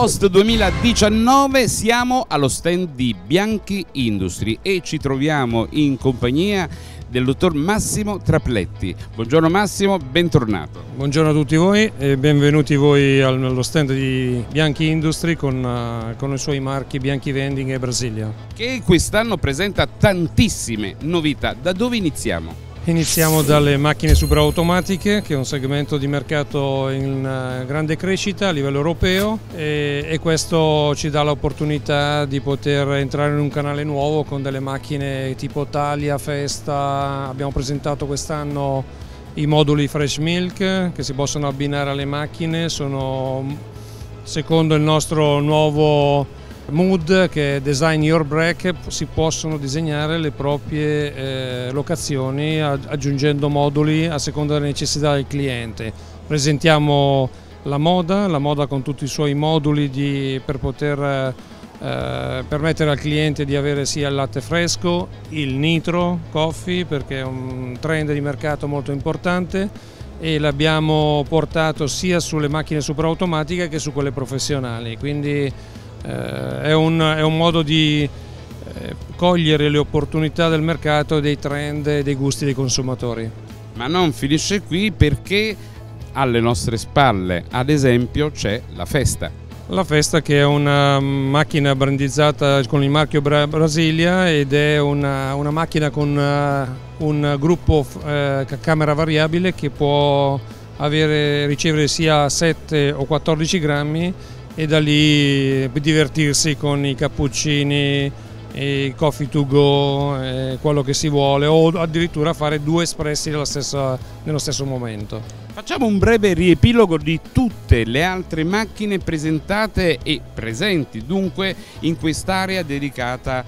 Host 2019 siamo allo stand di Bianchi Industry e ci troviamo in compagnia del dottor Massimo Trapletti. Buongiorno Massimo, bentornato. Buongiorno a tutti voi e benvenuti voi allo stand di Bianchi Industry con i suoi marchi Bianchi Vending e Brasilia. Che quest'anno presenta tantissime novità. Da dove iniziamo? Iniziamo dalle macchine superautomatiche, che è un segmento di mercato in grande crescita a livello europeo e questo ci dà l'opportunità di poter entrare in un canale nuovo con delle macchine tipo Thalia, Festa. Abbiamo presentato quest'anno i moduli Fresh Milk che si possono abbinare alle macchine, sono secondo il nostro nuovo mood che è Design Your Break, si possono disegnare le proprie locazioni aggiungendo moduli a seconda delle necessità del cliente. Presentiamo la moda con tutti i suoi moduli per poter permettere al cliente di avere sia il latte fresco, il nitro coffee, perché è un trend di mercato molto importante, e l'abbiamo portato sia sulle macchine superautomatiche che su quelle professionali, quindi è un modo di cogliere le opportunità del mercato e dei trend e dei gusti dei consumatori. Ma non finisce qui, perché alle nostre spalle, ad esempio, c'è la Festa. La Festa, che è una macchina brandizzata con il marchio Brasilia ed è una macchina con un gruppo camera variabile che può ricevere sia 7 o 14 grammi e da lì divertirsi con i cappuccini, i coffee to go, quello che si vuole, o addirittura fare 2 espressi nello stesso momento. Facciamo un breve riepilogo di tutte le altre macchine presentate e presenti dunque in quest'area dedicata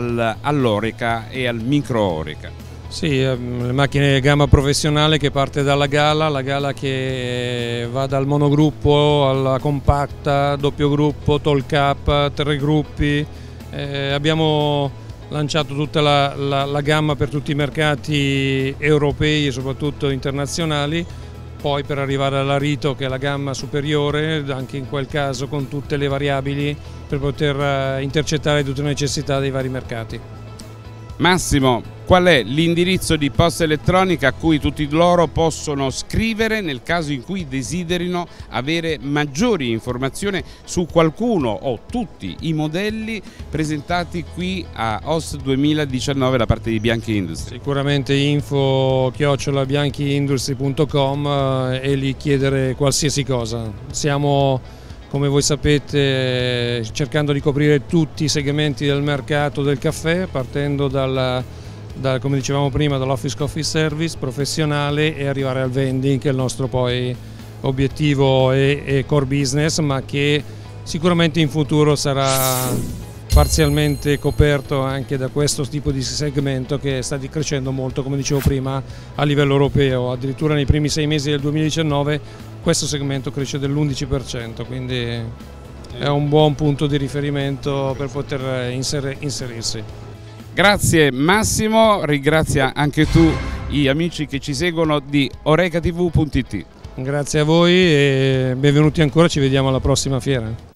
all'Oreca e al micro Oreca. Sì, le macchine gamma professionale che parte dalla la Gala che va dal monogruppo alla compatta, doppio gruppo, tall cap, 3 gruppi. Abbiamo lanciato tutta la gamma per tutti i mercati europei e soprattutto internazionali, poi per arrivare alla Rito, che è la gamma superiore, anche in quel caso con tutte le variabili per poter intercettare tutte le necessità dei vari mercati. Massimo, qual è l'indirizzo di posta elettronica a cui tutti loro possono scrivere nel caso in cui desiderino avere maggiori informazioni su qualcuno o tutti i modelli presentati qui a Host 2019 da parte di Bianchi Industry? Sicuramente info@bianchiindustry.com e lì chiedere qualsiasi cosa. Stiamo, come voi sapete, cercando di coprire tutti i segmenti del mercato del caffè, partendo come dicevamo prima, dall'office coffee service professionale e arrivare al vending, che è il nostro poi obiettivo e core business, ma che sicuramente in futuro sarà parzialmente coperto anche da questo tipo di segmento che sta crescendo molto, come dicevo prima, a livello europeo. Addirittura nei primi 6 mesi del 2019 questo segmento cresce dell'11%, quindi è un buon punto di riferimento per poter inserirsi. Grazie Massimo, ringrazia anche tu gli amici che ci seguono di orecatv.it. Grazie a voi e benvenuti ancora, ci vediamo alla prossima fiera.